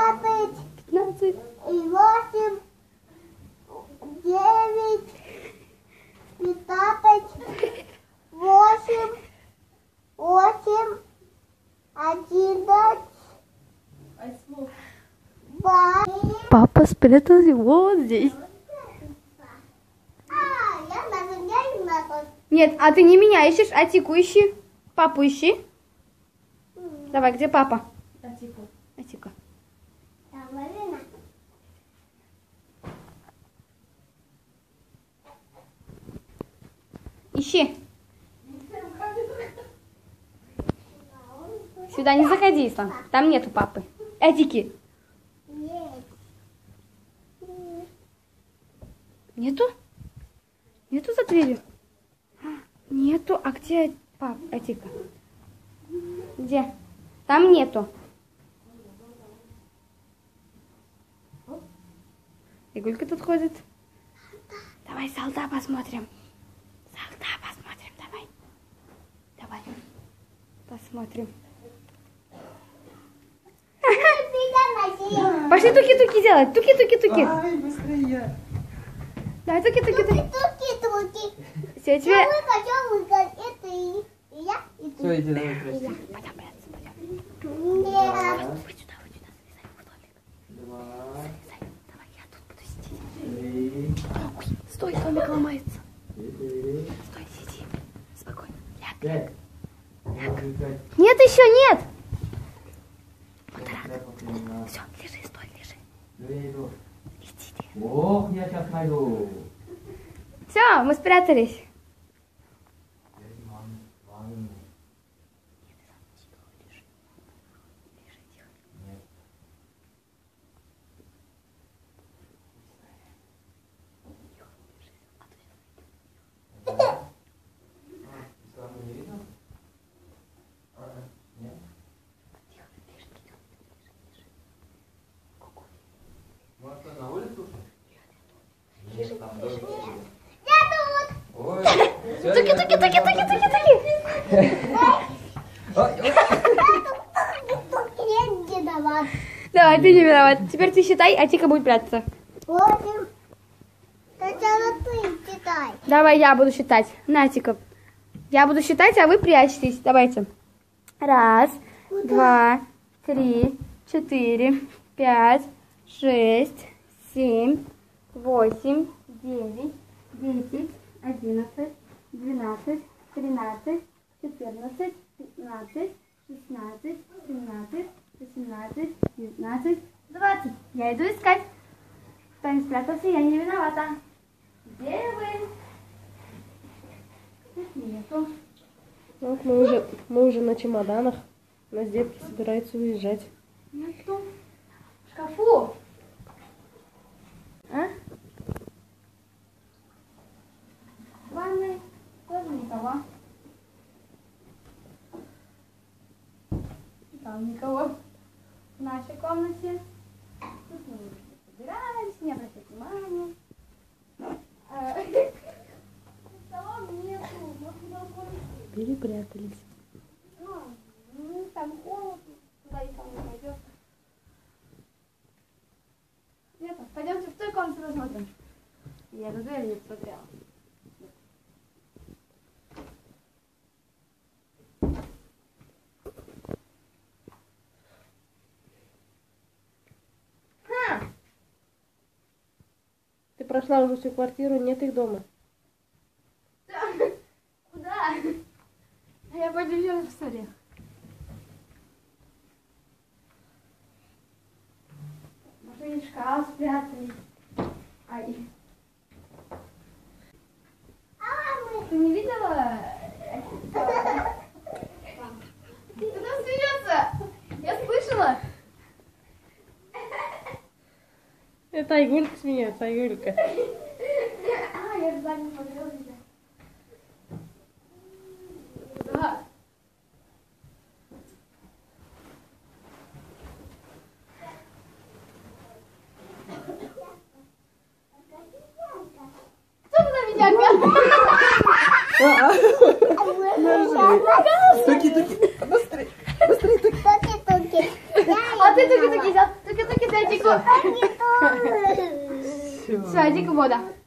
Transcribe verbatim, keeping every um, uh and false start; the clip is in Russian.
пятнадцать, пятнадцать, восемь, девять, пятнадцать, восемь, восемь, одиннадцать, два. Папа спрятался вот здесь. А, я даже не знаю. Нет, а ты не меня ищешь, а Тику ищи. Папу ищи. Давай, где папа? Атика. Атика. Ищи. Сюда не заходи, Ислам. Там нету папы. Атики. Нет. Нету? Нету за дверью? Нету. А где папа? Атика? Где? Там нету. Игулька тут ходит. Давай солда посмотрим. Солда посмотрим, давай. Давай. Посмотрим. Пошли туки-туки делать. Туки-туки-туки. Ай, быстрее. Давай туки-туки-туки. Туки-туки. Все, Я тебе... выхожу, выхожу. Это и и я, и ты. Все, иди давай, прости. Пойдем, прятаться, пойдем. Нет. Вот сюда, вот сюда, залезай в домик. Два, Залезай. Давай, я тут буду сидеть. три, Ой, стой, домик ломается. четыре, Стой, сиди. Спокойно. Ляг. пять. Может, пять. Нет, еще нет. Вот Все, лежи, стой, лежи. я иду. Иди ты. Ох, я сейчас найду. Все, мы спрятались. На улицу? Нет, там дождь. Я тут. Ой, Туки, туки, туки, туки, туки, туки. Туки, я не виноват. Давай, ты не виноват. Теперь ты считай, а Тика будет прятаться. Восемь. Сначала ты читай. Давай я буду считать. На, Тика. Я буду считать, а вы прячетесь. Давайте. Раз, два, три, четыре, пять, шесть, семь, восемь, девять, десять, одиннадцать, двенадцать, тринадцать, четырнадцать, пятнадцать, шестнадцать, семнадцать, восемнадцать, девятнадцать, двадцать. Я иду искать. Кто не спрятался, я не виновата. Где вы? Тут нету. Вот мы уже, мы уже на чемоданах. У нас детки собираются уезжать. Нету. В шкафу. А? В ванной тоже никого. Там никого. В нашей комнате. Тут мы уже собирались, не обращайте внимания. А, в столовой нету. Может, на балконе. Перепрятались. Ну, там холодно. Туда и там не пойдет. Нет, пойдемте в той комнате посмотрим. Я за дверью не посмотрела. Ха! Ты прошла уже всю квартиру, нет их дома. Куда? А я пойду еще раз посмотрю. Может, они в шкаф спрятались. Ай. Ты не видела? Кто смеется? Я слышала. Это Айгулька смеется, Айгулька. А, я же сзади не смотрела тебя. Да. Кто туда меня Туки, туки, быстрее, быстрее, туки. Туки-туки. А ты туки-туки взял? Туки-туки Садику. Они тоже. Садик, вода.